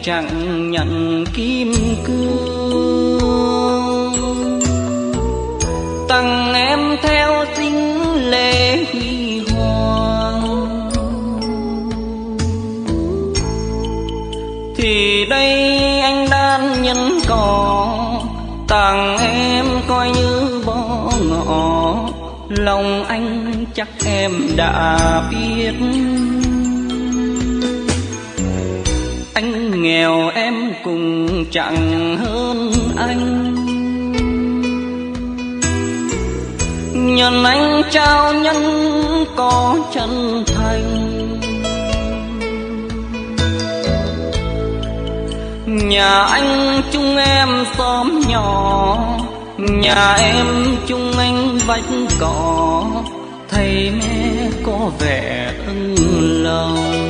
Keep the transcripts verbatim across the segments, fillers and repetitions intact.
chẳng nhận kim cương, tặng em theo dinh lễ huy hoàng. Thì đây anh đan nhân cỏ, tặng em coi như bó ngọ, lòng anh chắc em đã biết. Anh nghèo em cũng chẳng hơn anh, nhân anh trao nhân có chân thành. Nhà anh chung em xóm nhỏ, nhà em chung anh vách cỏ, thầy mẹ có vẻ ưng lòng.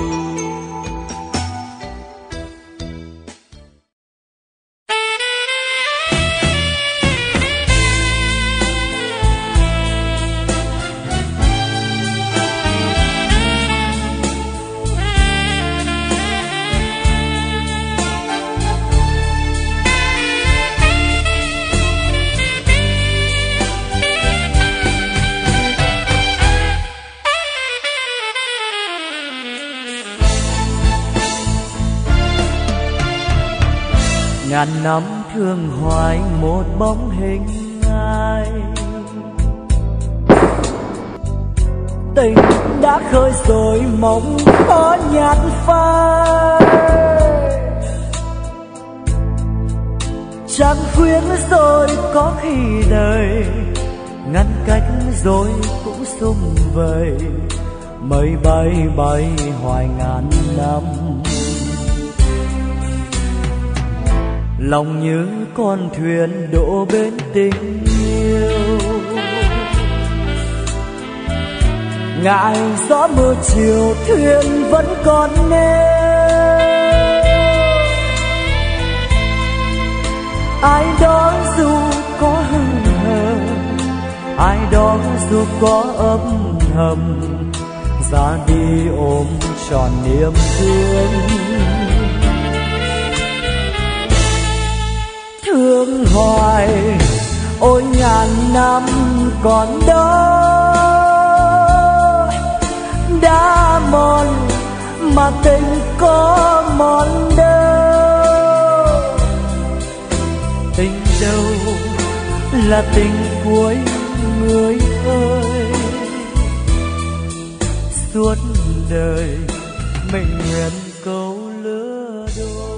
Ngàn năm thương hoài một bóng hình ai, tình đã khơi rồi mộng có nhạt phai. Chẳng khuyên rồi có khi đời ngăn cách rồi cũng sum vầy, mây bay bay hoài ngàn năm. Lòng như con thuyền đổ bên tình yêu, ngại gió mưa chiều thuyền vẫn còn neo. Ai đó dù có hững hờ, ai đó dù có âm thầm, ra đi ôm trọn niềm thương. Thương hoài ôi ngàn năm còn đó, đã mòn mà tình có mòn đâu. Tình đâu là tình cuối người ơi, suốt đời mình nguyện câu lứa đôi.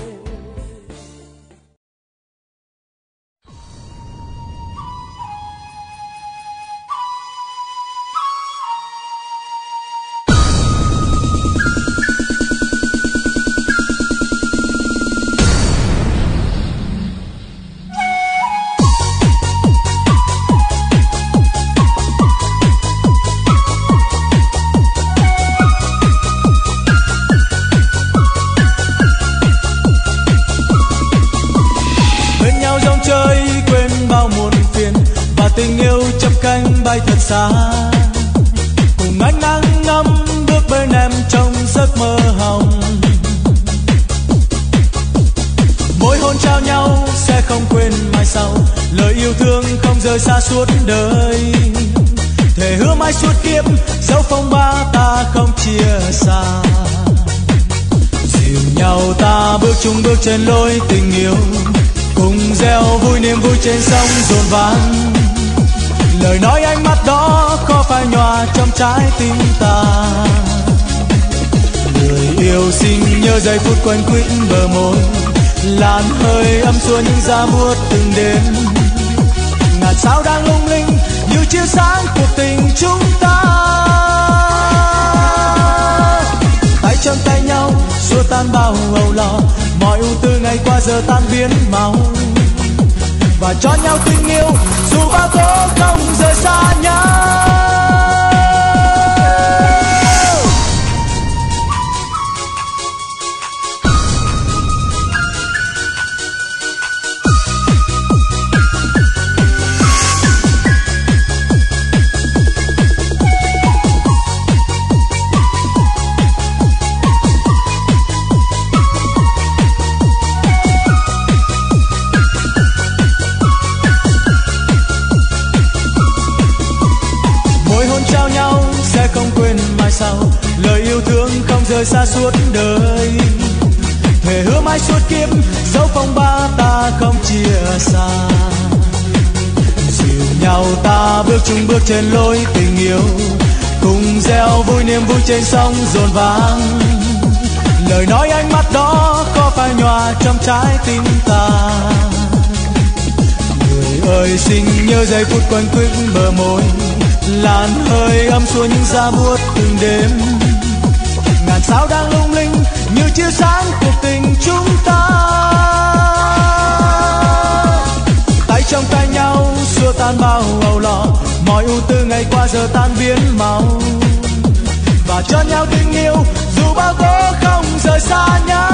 Tình yêu chắp cánh bay thật xa, cùng ánh nắng ngắm bước bên em trong giấc mơ hồng. Mỗi hôn trao nhau sẽ không quên mai sau, lời yêu thương không rời xa suốt đời. Thề hứa mãi suốt kiếp, dẫu phong ba ta không chia xa. Dìu nhau ta bước chung bước trên lối tình yêu, cùng gieo vui niềm vui trên sông dồn vang. Lời nói ánh mắt đó khó phai nhòa trong trái tim ta. Người yêu xin nhớ giây phút quanh quýt bờ môi, làn hơi ấm xua những giá buốt từng đêm. Ngàn sao đang lung linh như chiếu sáng cuộc tình chúng ta. Tay trong tay nhau xua tan bao âu lo, mọi ưu tư ngày qua giờ tan biến mau. Và cho nhau tình yêu dù bao tố không rời xa nhau. sau, lời yêu thương không rời xa suốt đời. Thề hứa mãi suốt kiếp, dẫu phong ba ta không chia xa. Dìu nhau ta bước chung bước trên lối tình yêu, cùng gieo vui niềm vui trên sông dồn vang. Lời nói ánh mắt đó có phai nhòa trong trái tim ta. Người ơi xin nhớ giây phút quanh quýt bờ môi, làn hơi ấm xua những da buốt từng đêm. Ngàn sao đang lung linh như chiếu sáng cuộc tình chúng ta. Tay trong tay nhau xua tan bao âu lo, mọi ưu tư ngày qua giờ tan biến mau. Và cho nhau tình yêu dù bao tố không rời xa nhau.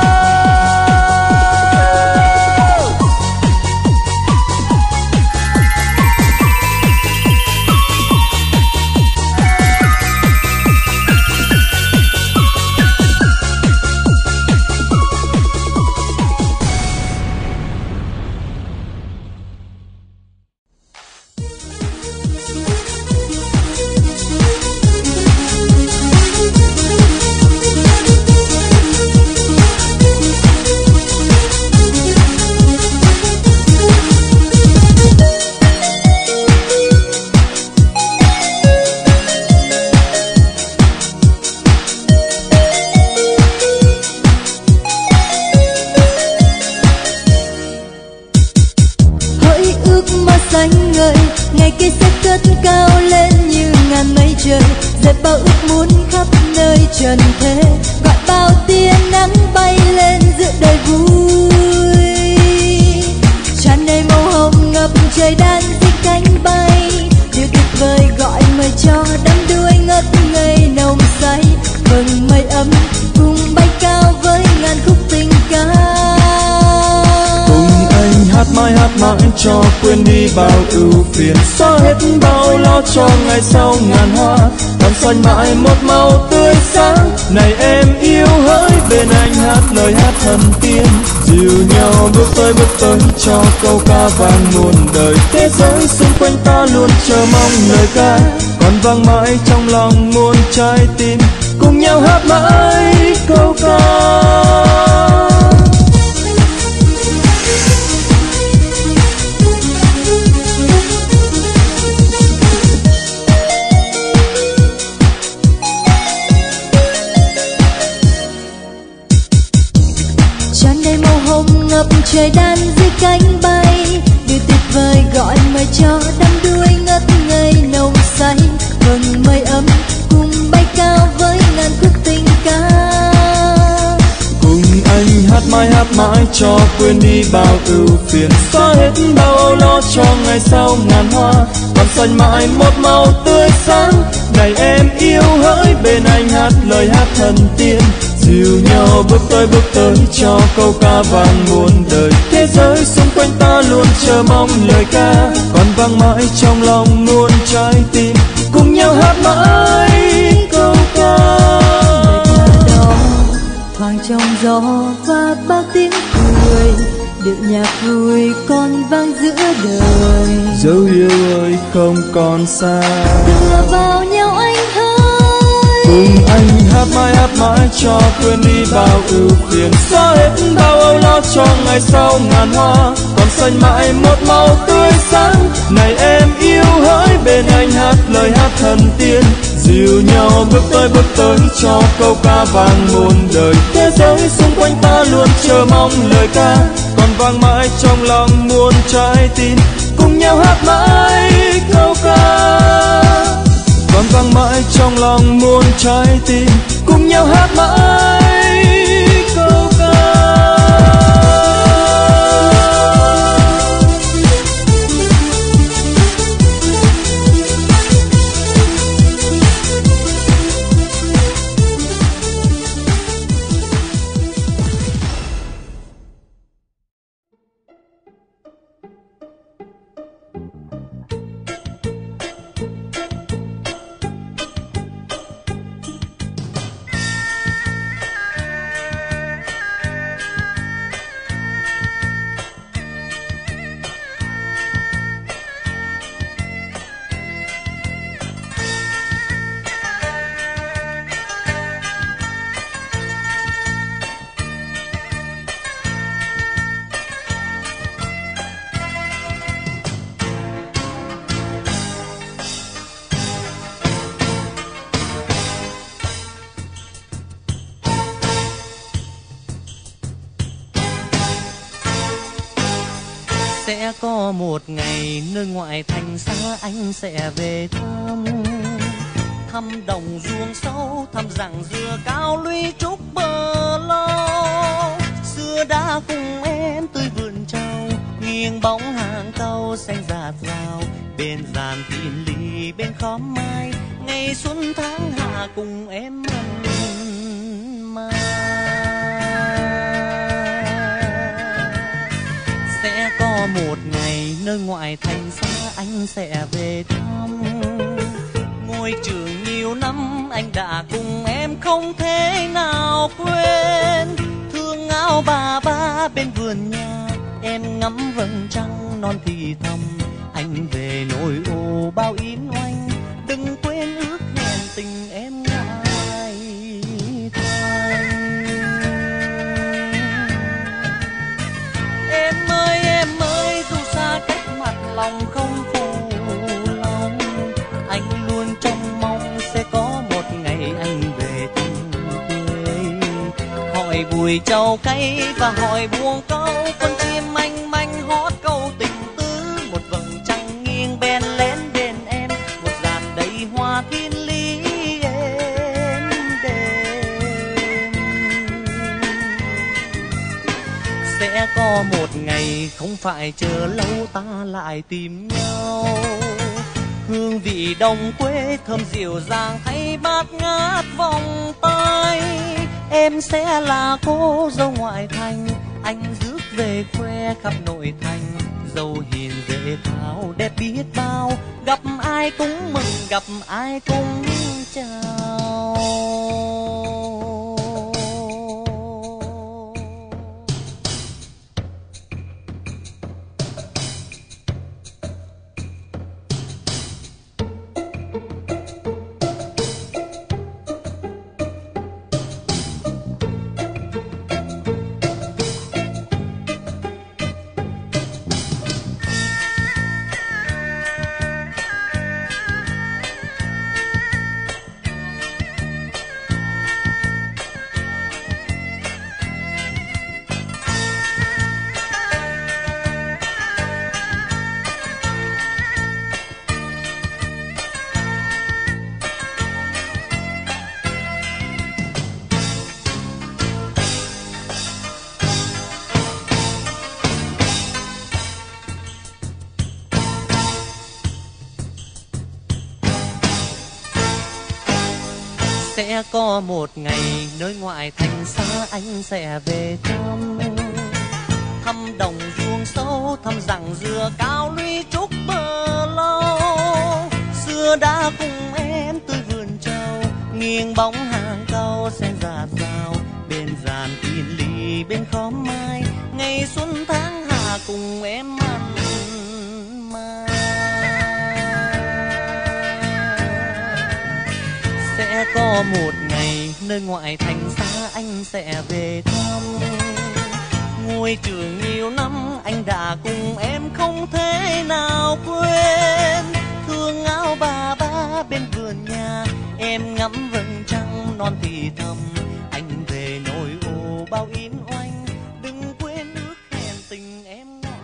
trần thế gọi bao tia nắng bay lên giữa đời vui, tràn đầy màu hồng ngập trời đan dích cánh bay, điều tuyệt vời gọi mời cho đắm đuôi ngất ngây nồng say, vầng mây ấm cùng bay cao với ngàn khúc tình ca. Cùng anh hát mãi hát mãi cho quên đi bao ưu phiền, xóa hết bao lo cho ngày sau ngàn hoa còn xanh mãi một màu tươi sáng. Này em yêu hỡi bên anh hát lời hát thần tiên, dìu nhau bước tới bước tới cho câu ca vang muôn đời. Thế giới xung quanh ta luôn chờ mong lời ca còn vang mãi trong lòng muôn trái tim, cùng nhau hát mãi câu ca. Trời đan dích cánh bay, điều tuyệt vời gọi mời cho đắm đuôi ngất ngây nồng say, vầng mây ấm cùng bay cao với ngàn khúc tình ca. Cùng anh hát mãi hát mãi cho quên đi bao ưu phiền, xóa hết bao âu lo cho ngày sau ngàn hoa còn xanh mãi một màu tươi sáng. Này em yêu hỡi bên anh hát lời hát thần tiên, dìu nhau bước tới bước tới cho câu ca vang muôn đời. Thế giới xung quanh ta luôn chờ mong lời ca còn vang mãi trong lòng muôn trái tim, cùng nhau hát mãi câu ca. Lời ca đó thoảng trong gió và bao tiếng cười, điệu nhạc vui còn vang giữa đời. Dấu yêu ơi không còn xa, tựa vào nhau anh hỡi. Cùng anh hát mãi hát mãi cho quên đi bao ưu phiền, xóa hết bao âu lo cho ngày sau ngàn hoa còn xanh mãi một màu tươi sáng. Này em yêu hỡi bên anh hát lời hát thần tiên, dìu nhau bước tới bước tới cho câu ca vang muôn đời. Thế giới xung quanh ta luôn chờ mong lời ca còn vang mãi trong lòng muôn trái tim, cùng nhau hát mãi câu ca còn vang mãi trong lòng muôn trái tim, cùng nhau hát mãi câu ca. Sẽ có một ngày nơi ngoại thành xa anh sẽ về thăm, thăm đồng ruộng sâu, thăm rặng dừa cao lũy trúc bờ lâu. Xưa đã cùng em tươi vườn trầu, nghiêng bóng hàng câu xanh rạt rào, bên giàn thiên lý bên khóm mai, ngày xuân tháng hạ cùng em mặn mà. Sẽ có một ngày nơi ngoại thành xa anh sẽ về thăm, ngôi trường nhiều năm anh đã cùng em không thể nào quên. Thương áo bà ba bên vườn nhà, em ngắm vầng trăng non thì thầm, anh về nỗi ô bao yến oanh, đừng quên ước hẹn tình em ngoại thành. Em ơi em ơi, dù xa cách mặt lòng không phụ lòng, anh luôn trông mong sẽ có một ngày anh về thăm quê. Hỏi bùi trầu cay và hỏi buông câu, con chim manh manh hót câu tình tứ. Một vầng trăng nghiêng bên lén bên em, một dàn đầy hoa thiên lý êm đềm. Sẽ có một ngày không phải chờ lâu ta lại tìm nhau, hương vị đồng quê thơm dịu dàng thay bát ngát vòng tay. Em sẽ là cô dâu ngoại thành, anh rước về khoe khắp nội thành. Dâu hiền dễ thảo đẹp biết bao, gặp ai cũng mừng gặp ai cũng chào. Sẽ có một ngày nơi ngoại thành xa anh sẽ về thăm, thăm đồng ruộng sâu, thăm rặng dừa cao lũy trúc bờ lâu. Xưa đã cùng em tươi vườn trầu, nghiêng bóng hàng câu sen rạt rào, bên giàn thiên lý bên khóm mai, ngày xuân tháng hạ cùng em mặn mà. Sẽ có một ngày nơi ngoại thành xa anh sẽ về thăm, ngôi trường nhiều năm anh đã cùng em không thể nào quên. Thương áo bà ba bên vườn nhà, em ngắm vầng trăng non thì thầm, anh về nỗi ô bao yến oanh, đừng quên ước hẹn tình em ngoại.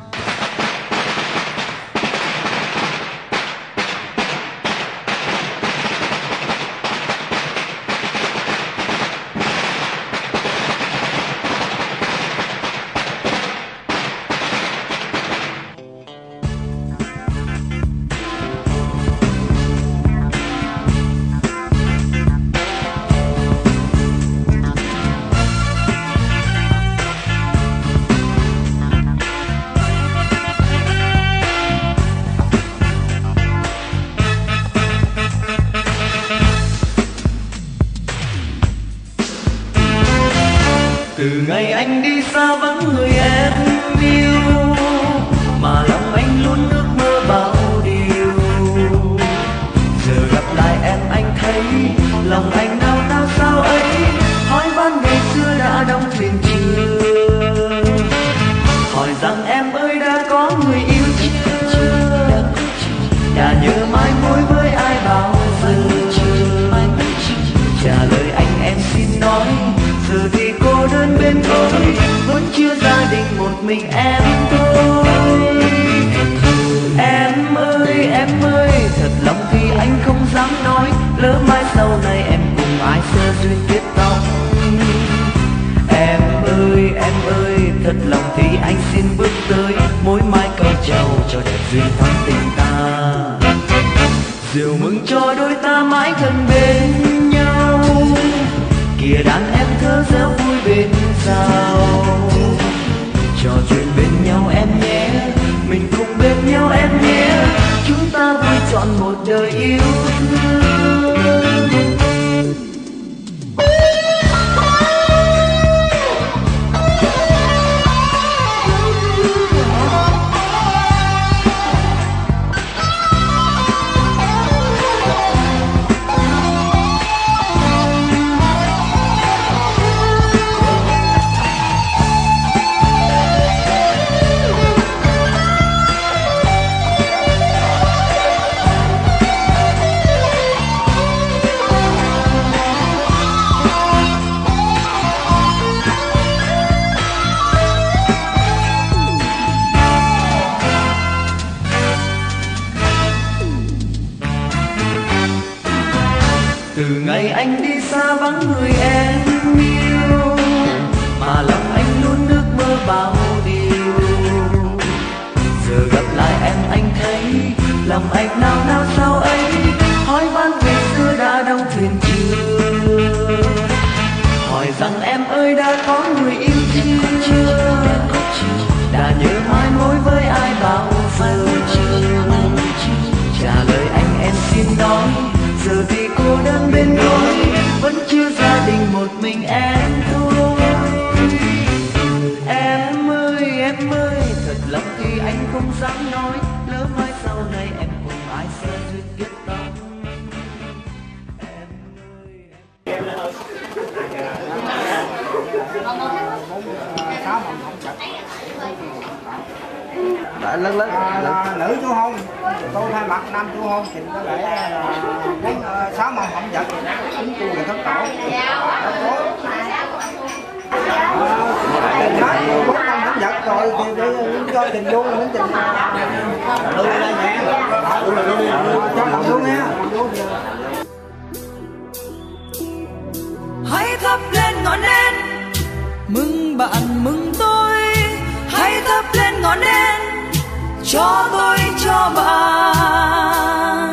Từ ngày anh đi xa vắng người em yêu, mà lòng anh luôn ước mơ bao điều. Giờ gặp lại em anh thấy lòng anh nao nao sao ấy, hỏi ban ngày xưa đã đóng thuyền chưa, hỏi rằng em ơi đã có người yêu chưa, đã nhớ mãi mối với ai bao giờ. Trả lời anh em xin nói, giờ thì cô đơn bên tôi, vẫn chưa gia đình một mình em thôi. bước tới mối mái câu trầu cho đẹp duyên thắm tình ta. Rượu mừng cho đôi ta mãi gần bên nhau, kìa đàn em thơ dở vui bên sao. Trò chuyện bên nhau em nhé, mình cùng bên nhau em nhé, chúng ta vui trọn một đời yêu thương. Từ ngày anh đi xa vắng người em yêu, mà lòng anh luôn ước mơ bao điều. Giờ gặp lại em anh thấy lòng anh nao nao sao ấy, hỏi van về xưa đã đau thuyền chưa, hỏi rằng em ơi đã có người yêu chưa, đã nhớ mãi mối với ai bao giờ. Trả lời anh em xin nói, giờ thì cô đơn bên tôi, vẫn chưa gia đình một mình em thôi. Em ơi em ơi, thật lòng thì anh không dám nói, lỡ mai sau này em cùng ai sẽ duyên kiếp tóc. Em ơi em đã lớn lớn à, nữ chú hôn, tôi thay mặt nam chú hôn thì có lẽ là bốn sáu mâm phẩm vật cúng chu và thất tổ. Tình nói bốn mâm phẩm vật rồi thì để cho tình vui đến tình lui ra nhẹ, cho làm luôn nha. Hãy thắp lên ngọn đèn mừng bạn mừng tôi, hãy thắp lên ngọn đèn cho tôi cho bạn.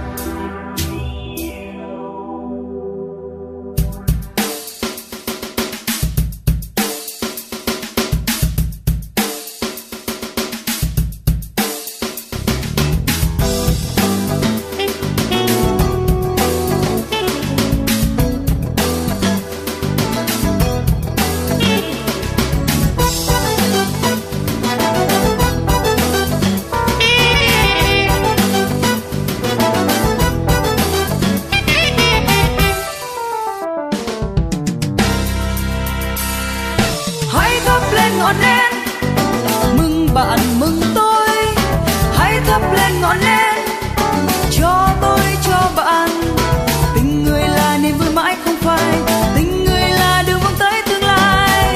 Ngọn đèn mừng bạn mừng tôi, hãy thắp lên ngọn đèn cho tôi cho bạn. Tình người là niềm vui mãi không phai, tình người là đường hướng tới tương lai.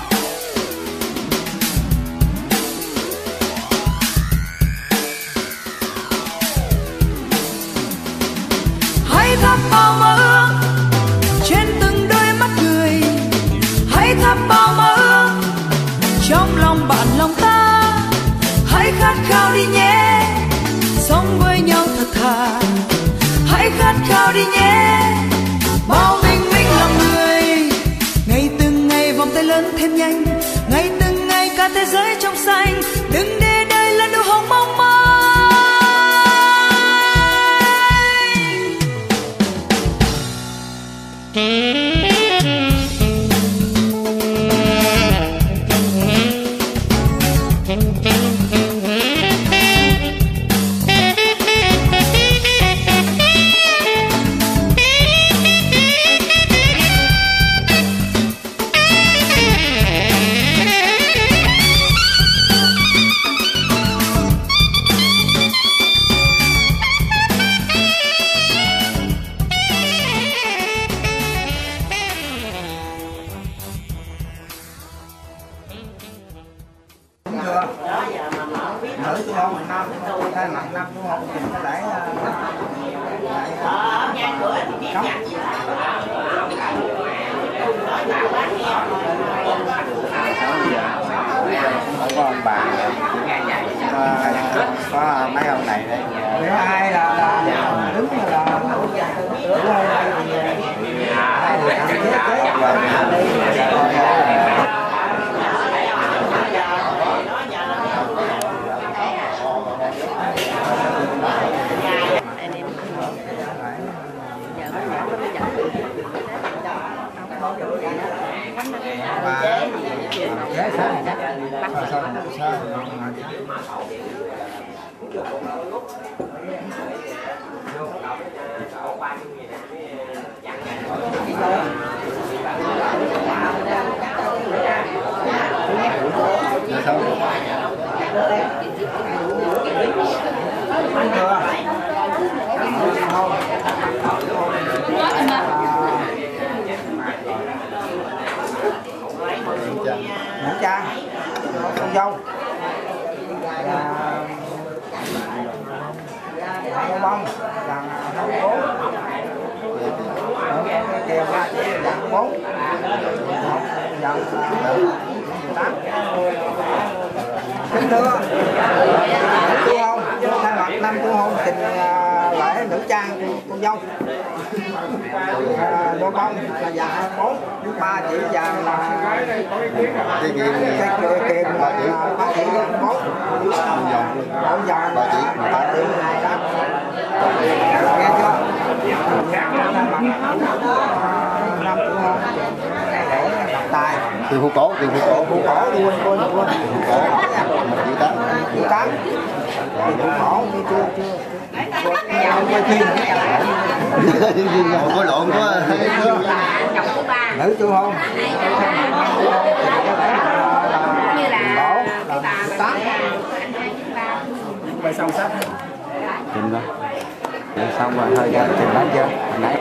Hãy thắp bao mơ ước trên từng đôi mắt người, hãy thắp bao mơ ước trong lòng bạn lòng ta. Hãy khát khao đi nhé, sống với nhau thật thà. Hãy khát khao đi nhé, bao bình minh lòng người. Ngày từng ngày vòng tay lớn thêm nhanh, ngày từng ngày cả thế giới trong xanh. Đừng để đời là nụ hồng mong manh. Nữ chú hôn nam thay mặt nam chú hôn thì có lẽ không có ông bà, có, có mấy ông này đấy. Nếu ai là, là đứng là Mẹ cha, con dâu, con bông, con bố, kèo ba chỉ dặn bốn, dặn tám. Kính thưa, cô hôn, thay mặt năm cô hôn trình lễ nữ trang con dâu. Con bông là dặn bốn, ba chỉ dặn là cái kiềm là ba chỉ dặn bốn, bốn dặn ba chỉ ba chỉ hai tám. Nghe chưa? Năm cô hôn để đặt tài. Tiền phụ cổ, tiền phụ cổ, Phụ cổ quên quên quên. phụ cổ, một triệu tám, Triệu tám. Tiền phụ cổ như chưa chưa. Quay phim. có lộn quá. Nữ chưa hôn. Như là tám. Bài xong sách. Trình đó. Xong rồi thôi ra trình bán chưa? Hồi nãy.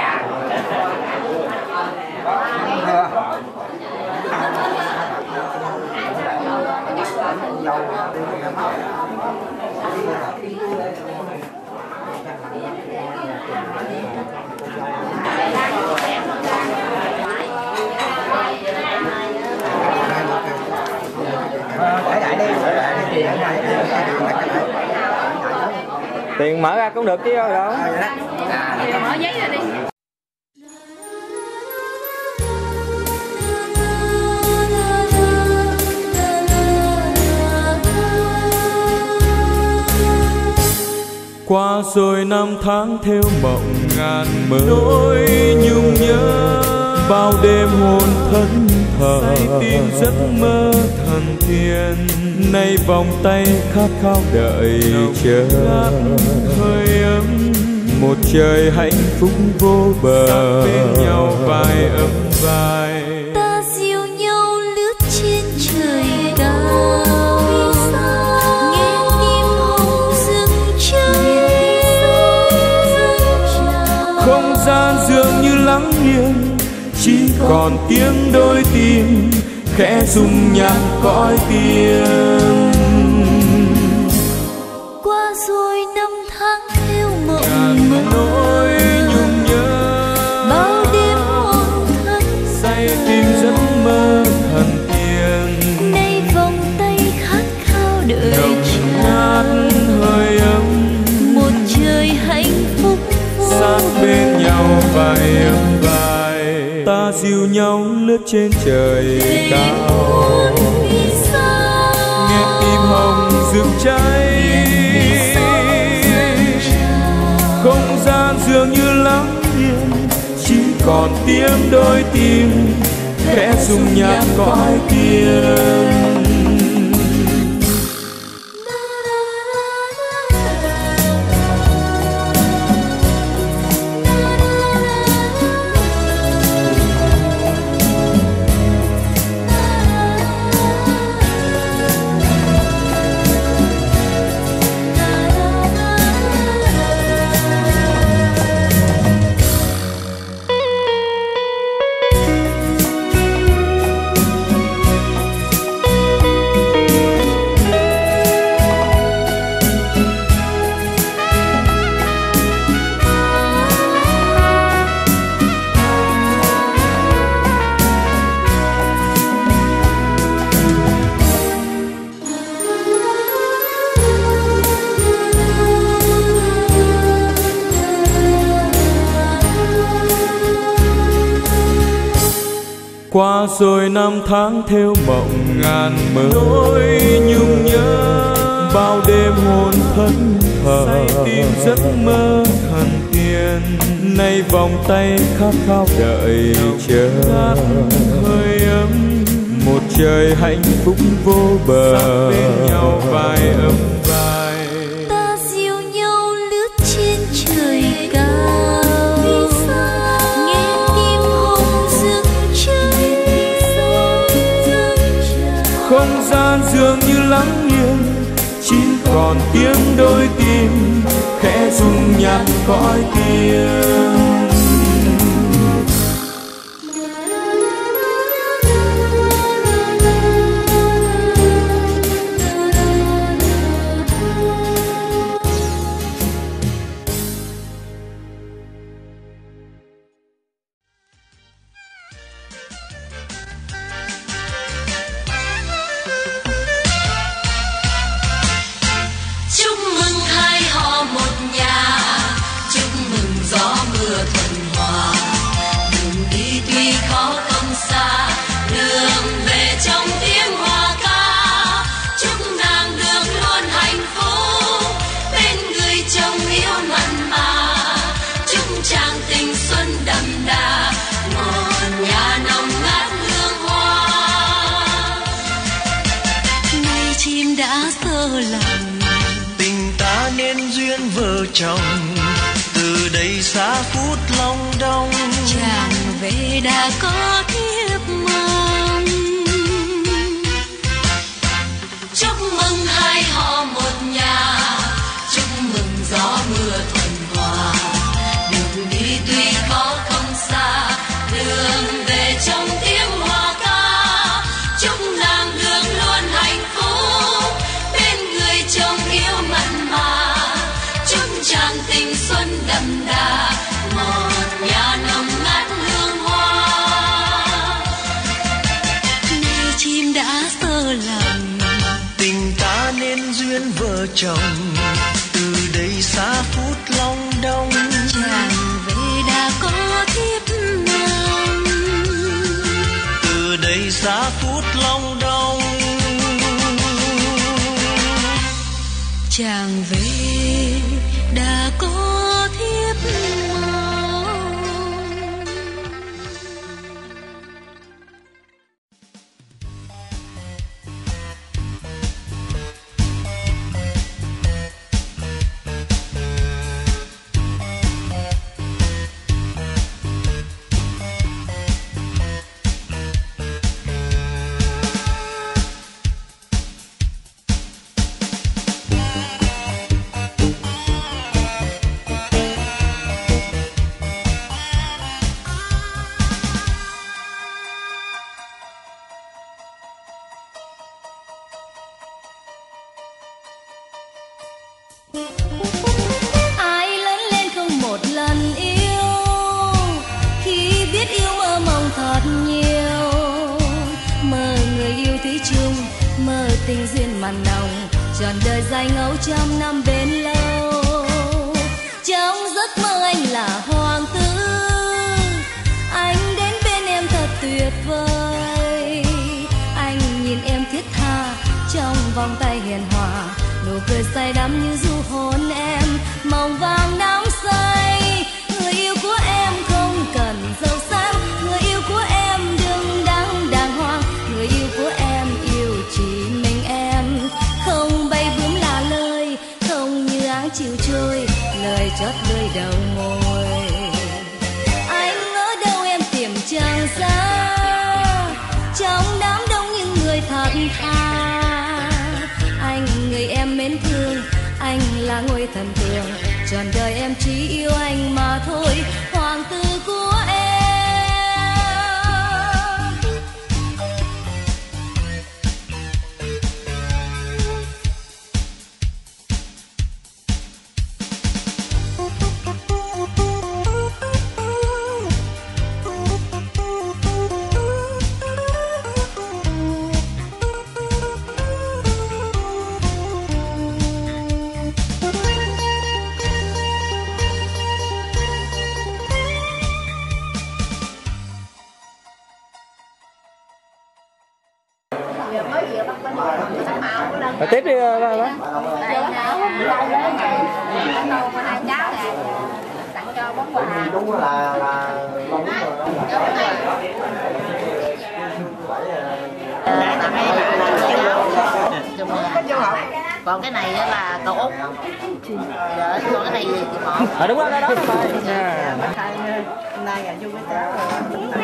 Tiền mở ra cũng được chứ đâu. mở giấy ra đi. Qua rồi năm tháng theo mộng ngàn mơ, nỗi nhung nhớ bao đêm hồn thẫn thờ, say tìm giấc mơ thần thiên. Nay vòng tay khát khao đợi chờ, hơi ấm một trời hạnh phúc vô bờ, sát bên nhau vai ấm vai. Ta dìu nhau lướt trên trời cao, nghe tim hồng dừng cháy. Không gian dường như lắng nghiêng, chỉ còn tiếng đôi tim khẽ rung nhạc cõi tiếng. Qua rồi năm tháng theo mộng Ngàn mơ, nỗi nhung nhớ bao đêm hồn thẫn say tìm giấc mơ thần tiên. nay vòng tay khát khao đợi Nồng chờ, ngát hơi ấm một trời hạnh phúc vô sát bên nhau vai ấm vai. Ta dìu nhau lướt trên trời cao, nghe tim hồng rực cháy. Không gian dường như lắng yên, chỉ còn tiếng đôi tim khẽ rung nhạc cõi tiếng. Qua rồi năm tháng theo mộng ngàn mơ, nỗi nhung nhớ bao đêm hồn thẫn thờ, say tìm giấc mơ thần tiên. Nay vòng tay khát khao đợi chờ, hơi ấm một trời hạnh phúc vô bờ, sát bên nhau vai ấm vai. Ta dìu nhau lướt trên trời cao, nghe tim hồng dâng trao. Không gian dường như lắng nghiêng, chỉ còn tiếng đôi tim khẽ rung nhạt cõi tiếng. Tình ta nên duyên vợ chồng, từ đây xa phút long đong. Chàng về đã có thiếp mong. Chúc mừng hai họ một nhà, chúc mừng gió mưa thuận hòa. Đường đi tuy khó không xa, đường về trong tiếng hoa ca. Chúc nàng đường luôn hạnh phúc, chồng yêu mặn mà. Chúc chàng tình xuân đậm đà, một nhà nồng ngát hương hoa. Nay chim đã sơ lòng, tình ta nên duyên vợ chồng, từ đây xa phút long đong. Chàng về đã có thiếp mong, từ đây xa phút long đong. Chàng về đã có thiếp mong. Ai lớn lên không một lần yêu, khi biết yêu mơ mộng thật nhiều. Mơ người yêu thủy chung, mơ tình duyên mặn nồng, trọn đời dài ngẫu trăm năm bền lâu. Trong giấc mơ anh là hoàng tử, anh đến bên em thật tuyệt vời. Anh nhìn em thiết tha trong vòng tay hiền hòa, nụ cười say đắm như du hôn em mong vàng nắng say. Người yêu của em không cần giàu sang, người yêu của em đừng đắn đàng hoàng. Người yêu của em yêu chỉ mình em, không bay bướm là lời, không như áng chiều trôi, lời chót lưỡi đầu môi. Anh ở đâu em tìm chẳng ra, trong đám đông những người thật thà. Anh người em mến thương, anh là ngôi thần tượng, trọn đời em chỉ yêu anh mà thôi, hoàng tử của em. đi rồi đó. Hai cháu nè, tặng cho món quà. Đúng là là còn cái này là cậu Út. Còn cái này gì chị Mọn? À, đúng rồi, đó đó rồi. Hôm nay là vui với cháu rồi.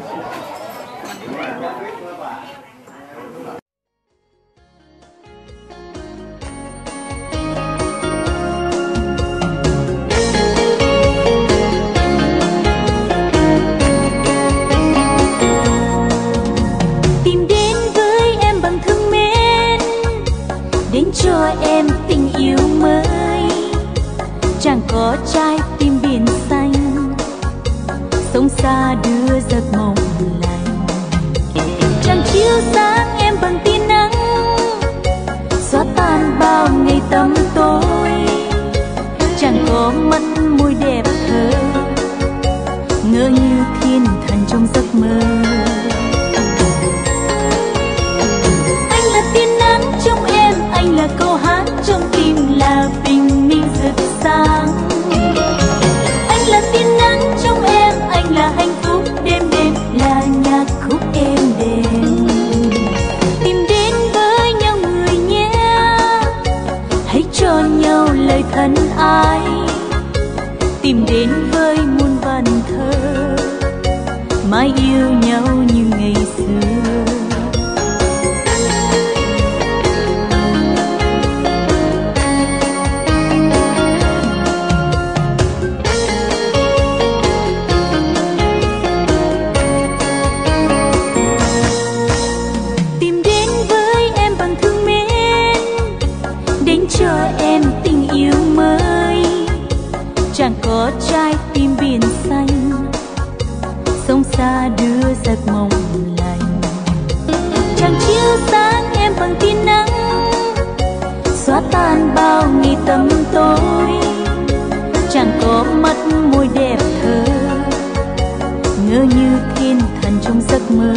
Cho em tình yêu mới, chẳng có trái tim biển xanh, sông xa đưa giấc mộng lành. Chẳng chiếu sáng em bằng tia nắng, xóa tan bao ngày tăm tối. Chẳng có mắt môi đẹp thơ, ngỡ như thiên thần trong giấc mơ. Anh là tia nắng trong em, anh là câu hát trong tim, là bình minh rực sáng. Anh là tia nắng trong em, anh là hạnh phúc đêm đêm, là nhạc khúc êm đềm. Tìm đến với nhau người nhé, hãy cho nhau lời thân ái. Tìm đến với muôn vàn thơ, mãi yêu nhau như ngày xưa. Chẳng có trái tim biển xanh, sông xa đưa giấc mộng lành. Chẳng chiếu sáng em bằng tia nắng, xóa tan bao ngày tăm tối. Chẳng có mắt môi đẹp thơ, ngỡ như thiên thần trong giấc mơ.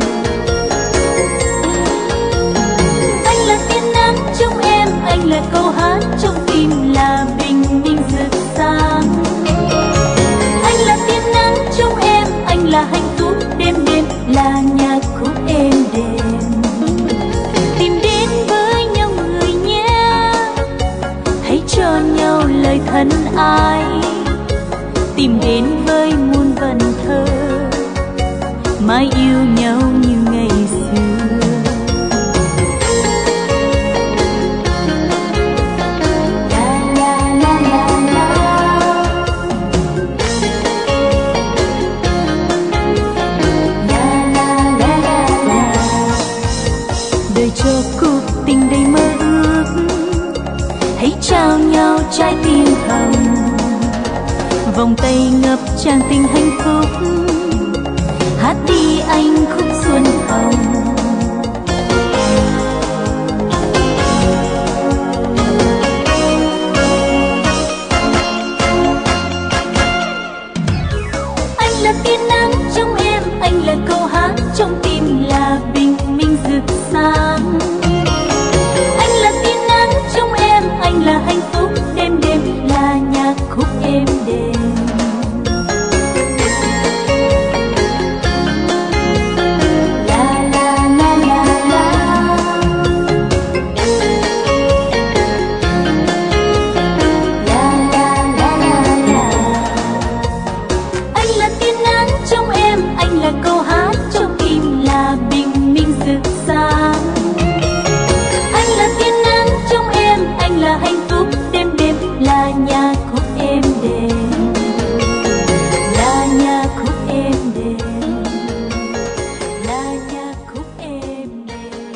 Anh là tia nắng trong em, anh là câu hát trong tim, là bình minh rực sáng. Anh là tia nắng trong em, anh là hạnh phúc đêm đêm, là nhạc khúc êm đềm. Tìm đến với nhau người nhé, hãy cho nhau lời thân ái. Tìm đến với muôn vần thơ, mãi yêu nhau như ngày xưa. Cho cuộc tình đầy mơ ước, hãy trao nhau trái tim hồng, vòng tay ngập tràn tình hạnh phúc. Hát đi anh khúc xuân hồng. Anh là tia nắng trong em, anh là câu hát trong tim, là bình minh rực sáng. Anh là tia nắng trong em, anh là hạnh phúc đêm đêm, là nhạc khúc êm đềm. La la la la la. La la la la la. Anh là tia nắng trong em, anh là câu hát trong tim, là bình minh rực sáng. Anh là tia nắng trong em, anh là hạnh phúc đêm đêm, là nhạc khúc êm đềm. Là nhạc khúc êm đềm. Là nhạc khúc êm đềm.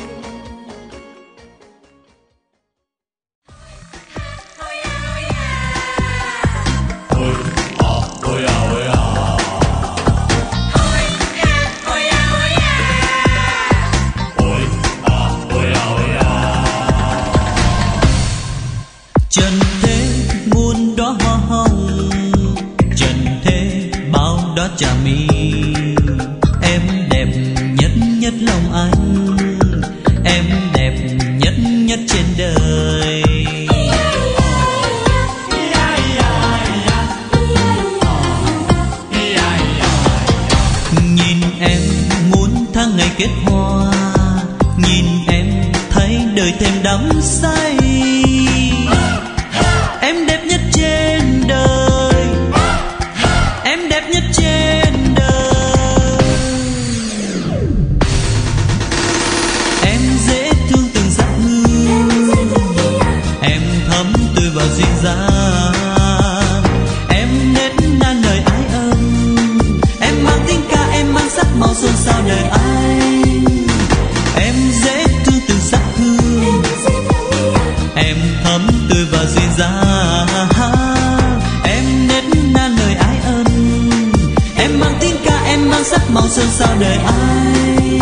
Trần thế muôn đóa hoa hồng, trần thế bao đóa trà mi. Em đẹp nhất nhất lòng anh, em đẹp nhất nhất trên đời. thêm đắm say. Em đẹp nhất trên đời, em đẹp nhất trên đời. Em dễ thương từng giấc mơ, em thấm tươi và duyên dáng. Em nết na lời ái ân, em mang tiếng ca, em mang sắc màu xôn xao đời anh. Em dễ thương từng sắc hương, em thấm tươi và duyên dáng. Em nết na lời ái ân, em mang tiếng ca, em mang sắc màu xôn xao đời anh.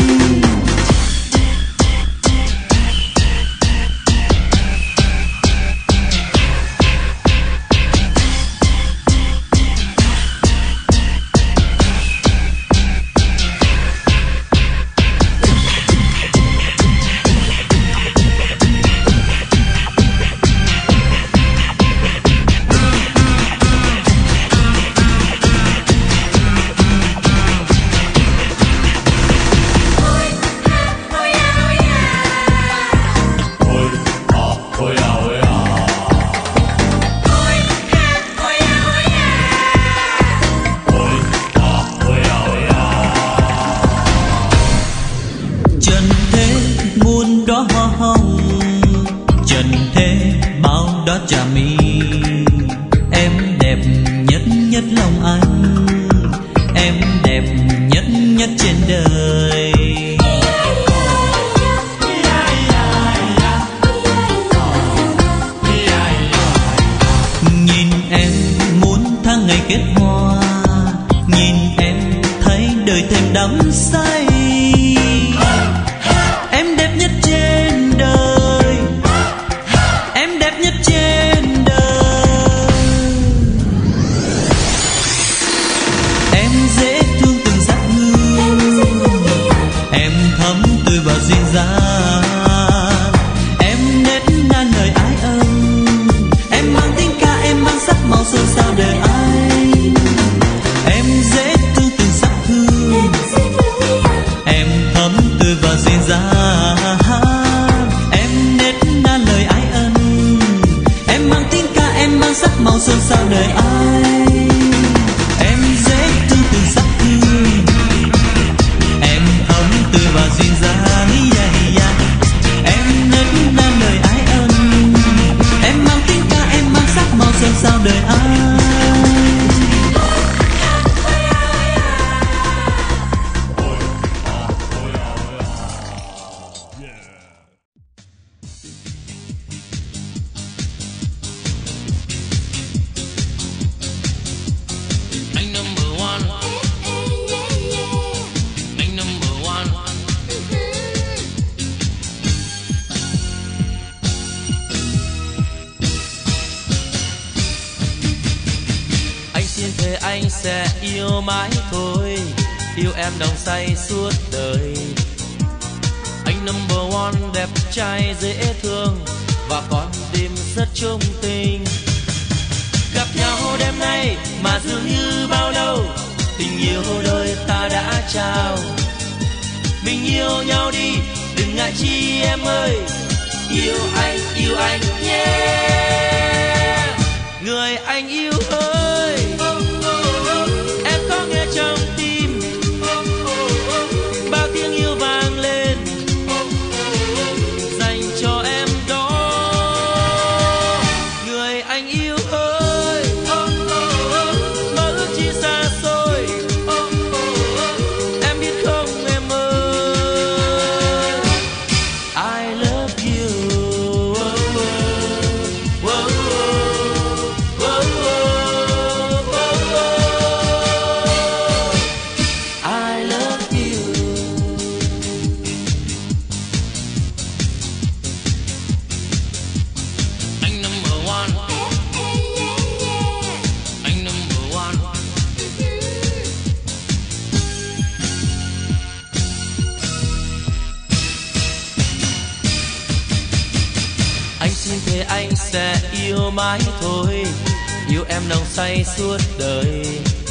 mãi thôi, yêu em nồng say suốt đời.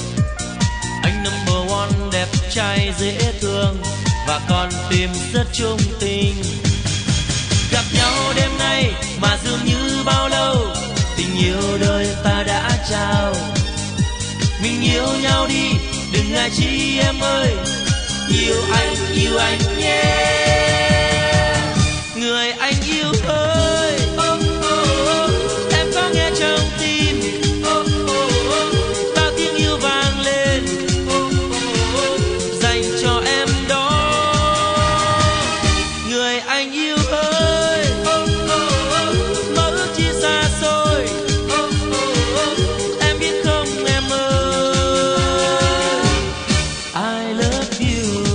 Anh number one đẹp trai dễ thương và còn tim rất trung tình. gặp nhau đêm nay mà dường như bao lâu tình yêu đời ta đã trao. Mình yêu nhau đi đừng ngại chi em ơi, yêu anh yêu anh nhé. Người anh yêu ơi, oh, oh, oh. Em có nghe trong tim oh, oh, oh. Bao tiếng yêu vang lên oh, oh, oh. Dành cho em đó. Người anh yêu ơi, oh, oh, oh. Mơ ước chi xa xôi oh, oh, oh. Em biết không em ơi, I love you.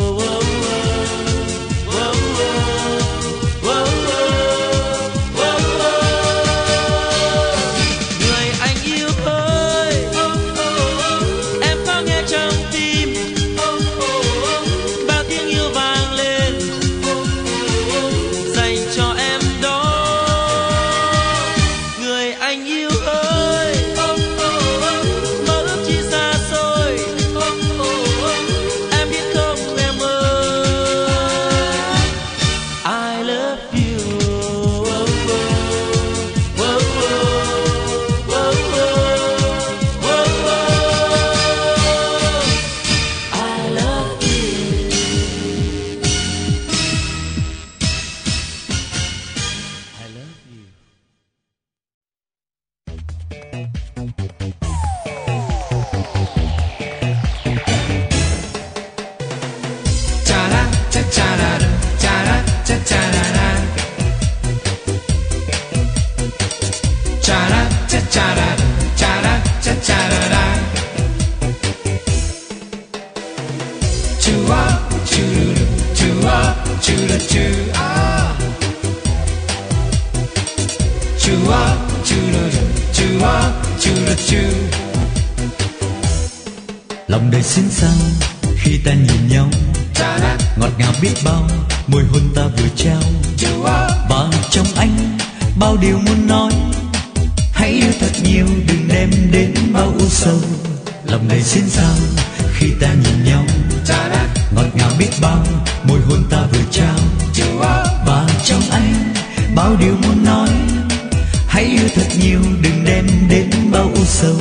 Lòng đầy xinh xăng khi ta nhìn nhau, ngọt ngào biết bao môi hôn ta vừa trao. Và trong anh bao điều muốn nói, hãy yêu thật nhiều đừng đem đến bao u sầu. Lòng đầy xinh xăng khi ta nhìn nhau, ngọt ngào biết bao môi hôn ta vừa trao. Và trong anh bao điều muốn nói, hãy yêu thật nhiều đừng đem đến bao u sầu.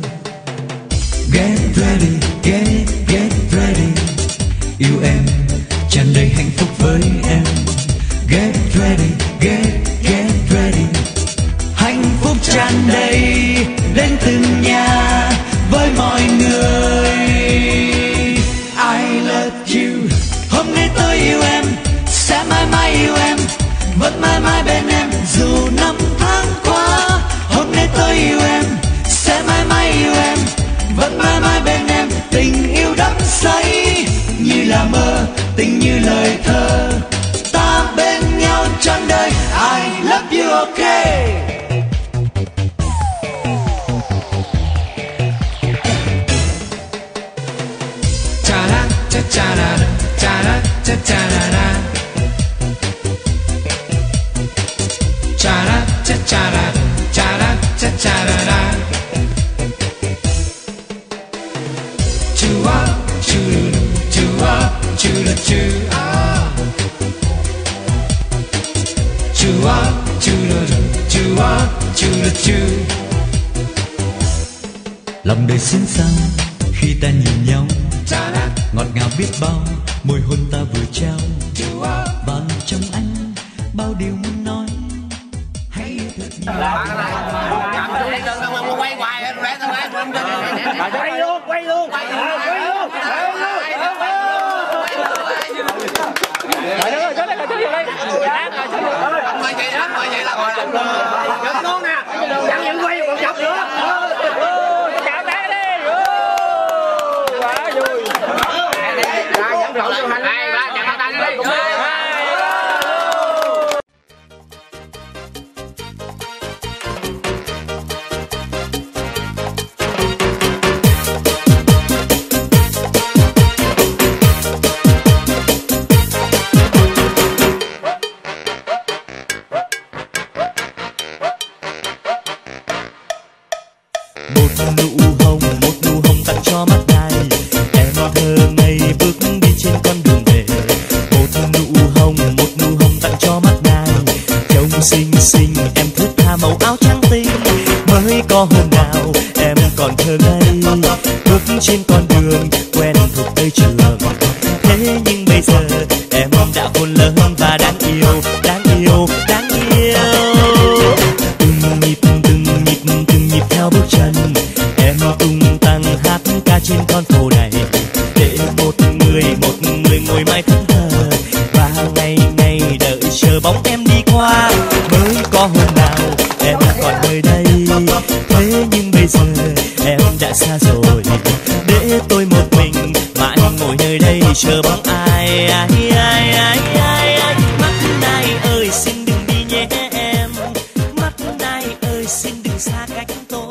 Get ready, get, get ready. Yêu em, tràn đầy hạnh phúc với em. Get ready, get, get ready. Hạnh phúc tràn đầy đến từng nhà với mọi người. I love you. Hôm nay tôi yêu em, sẽ mãi mãi yêu em, vẫn mãi mãi bên em dù năm tháng qua. Hôm nay tôi yêu em, sẽ mãi mãi yêu em, vẫn mãi mãi bên em. Tình yêu đắm say như là mơ, tình như lời thơ, ta bên nhau trọn đời. I love you, okay. Cha la cha cha la cha la cha cha la cha la cha cha la cha la cha cha la. Chua chua chua chua chua ah. Chua chua chua chua chua. Lòng đầy xinh xăng khi ta nhìn nhau, ngọt ngào biết bao môi hôn ta vừa trao. Và trong anh bao điều muốn nói, hãy yêu thật nhiều. Quay hoài quay luôn quay luôn quay luôn. Trời đất ơi, chết đây, chết đây. Mời vậy đó, mời vậy là gọi là giật ngon nè. Chẳng những quay còn chọc nữa. Chào tay đi. Quá vui. Ra dẫn rộng cho hành. Đây, ra chào tay đi. Hồng, một nụ hồng tặng cho mắt ngài. xinh xinh em thướt tha màu áo trắng tinh. Mới có hôm nào em còn thơ ngây bước trên con đường quen thuộc tới trường. Thế nhưng bây giờ em đã khôn lớn và đáng yêu, đáng yêu, đáng yêu. Từng nhịp từng nhịp từng nhịp theo bước chân em tung tăng hát ca trên con phố này, để một người một người ngồi mãi thẫn thờ và ngày ngày đợi chờ bóng em đi qua. Mới có hôm nào em còn nơi đây, thế nhưng bây giờ em đã xa rồi, để tôi một mình mãi ngồi nơi đây chờ bóng ai ai ai ai ai ai. Mắt này ơi xin đừng đi nhé em, mắt này ơi xin đừng xa cách tôi.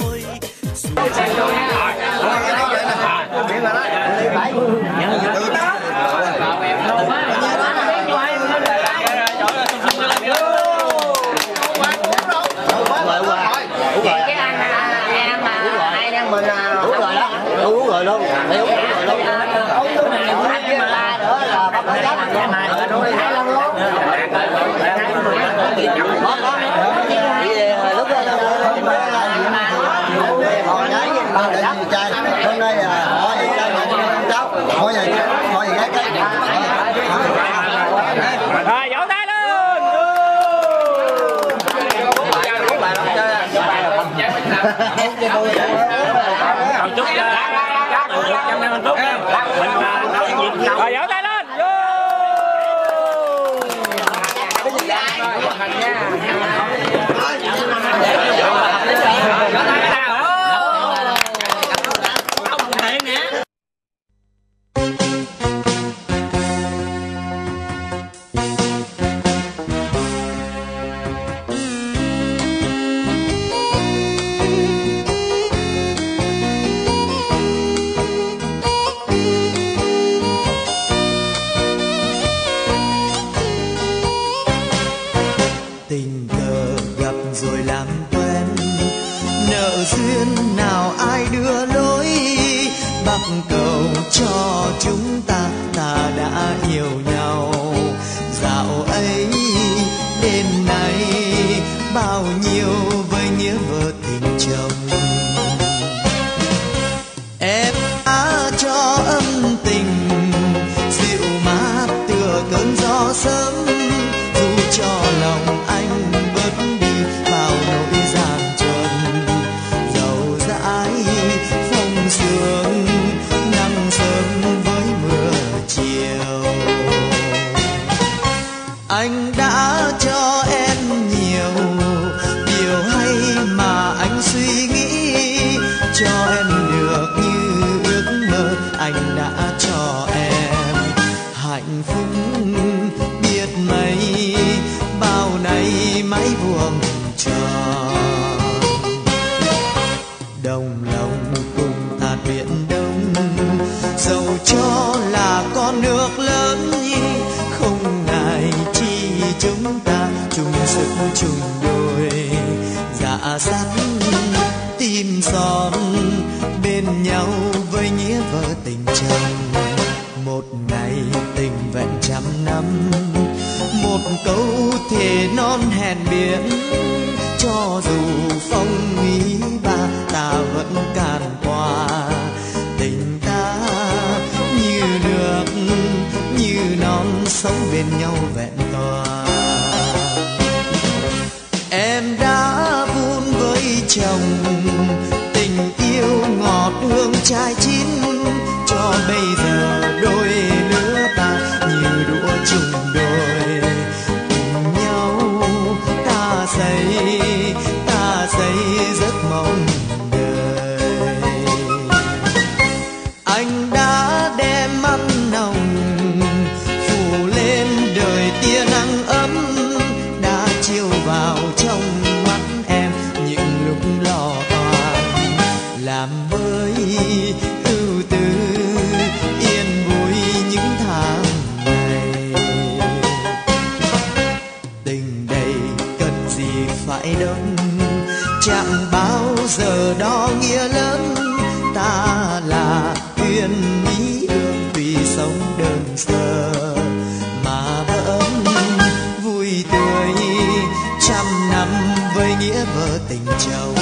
Uống rồi luôn, phải uống rồi luôn. Uống thứ này uống hai ba nữa là bắt đầu dám ăn hai lần luôn. Có có. Lúc đó hồi nãy ba để gì trai. Hôm nay là hỏi gì trai mà cháu. Hỏi gì hỏi gì cái cái. Rồi vỗ tay luôn. Chúc cho các mình được trăm năm hạnh phúc nha. Mình nói chuyện rồi vỗ tay lên. Tình cờ gặp rồi làm quen, nợ duyên nào ai đưa lối, bắc cầu cho chúng ta, ta đã yêu nhau. Dạo ấy đêm nay bao nhiêu với nghĩa vợ tình chồng. Em đã cho ân tình dịu mát tựa cơn gió sớm, dù cho lòng anh bớt đi bao nỗi gian truân. Dầu dãi phong sương nắng sớm với mưa chiều, anh đã cho em nhiều điều hay mà anh suy nghĩ, cho em được như ước mơ. Anh đã cho em hạnh phúc biết mấy, bao nay mãi buông tròn. Đồng lòng cùng tạt biển đông, dẫu cho là con nước lớn nhi, không ngại chi chúng ta chung sức chung đôi. Dạ sắt tim son bên nhau với nghĩa vợ tình chồng. Một ngày tình vẹn trăm năm, một câu thề non hẹn biển, cho dù phong ý ba ta vẫn càn qua. Tình ta như nước như non sống bên nhau vẹn toàn. Em đã vun với chồng tình yêu ngọt hương trai chín, cho bây giờ đôi lứa ta như đũa chung đôi. Cùng nhau ta xây ta xây giấc mộng đời. Anh đã đem ăn nồng phủ lên đời tia nắng ấm, đã chiếu vào trong mắt em những lúc lo toan. Làm mới ưu tư yên vui những tháng ngày, tình đầy cần gì phải đông, chẳng bao giờ đo nghĩa lớn. Ta là duyên ý ương tùy sống đơn sơ, mà vẫn vui tươi trăm với nghĩa vợ tình chồng.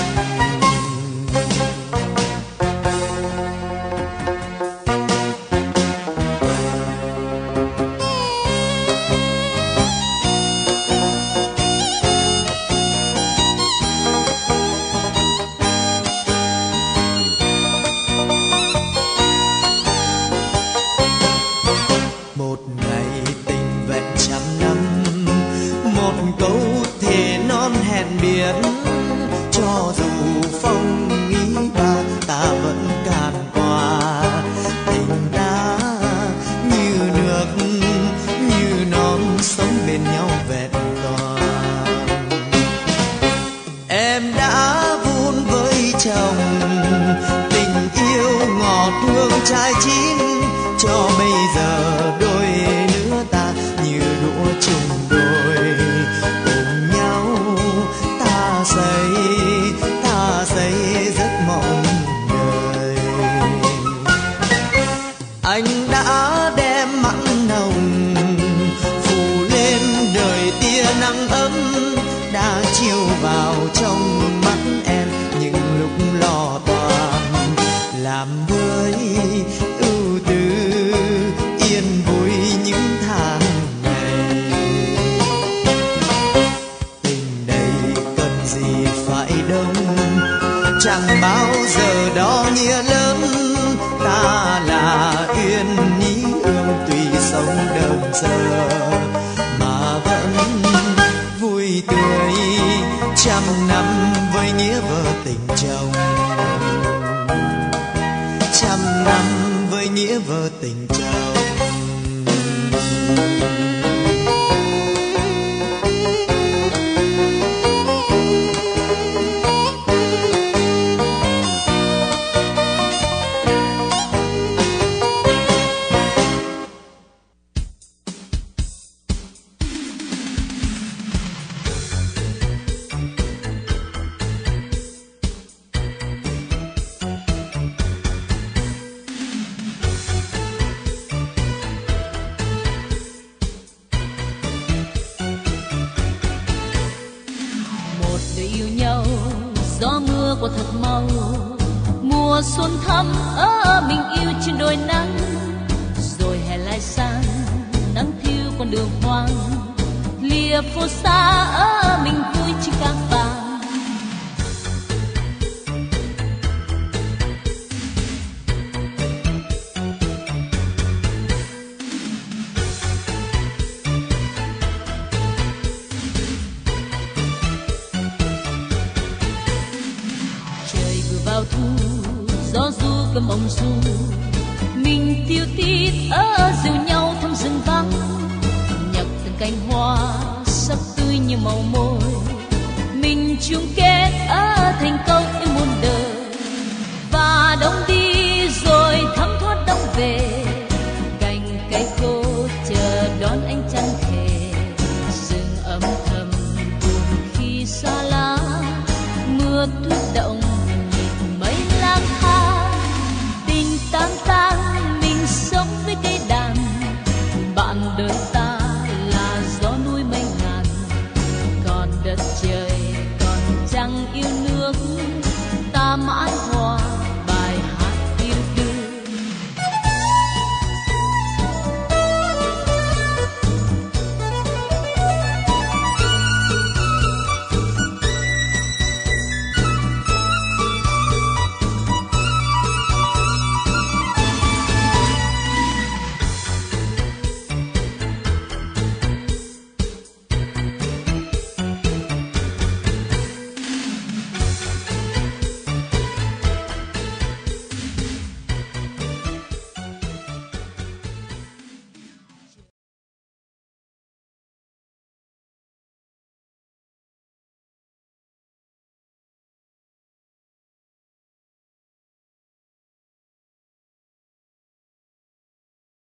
Mãi